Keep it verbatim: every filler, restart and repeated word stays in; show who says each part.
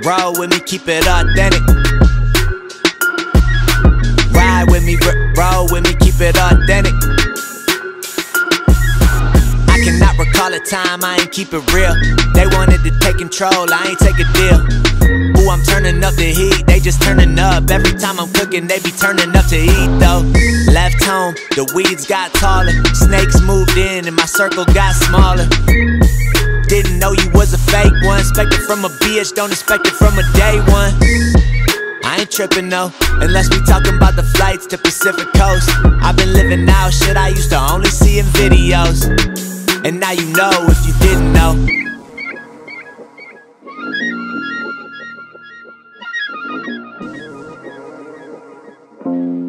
Speaker 1: roll with me, keep it authentic. Ride with me, roll with me, keep it authentic. I cannot recall a time I ain't keep it real. They wanted to take control, I ain't take a deal. Ooh, I'm turning up the heat, they just turning up. Every time I'm cooking, they be turning up to eat though. Left home, the weeds got taller. Snakes moved in and my circle got smaller. Didn't know you was a fake one. Expect it from a bitch, don't expect it from a day one. I ain't tripping though, unless we talking about the flights to Pacific Coast. I've been living out shit I used to only see in videos. And now you know if you didn't know.
Speaker 2: Thank you.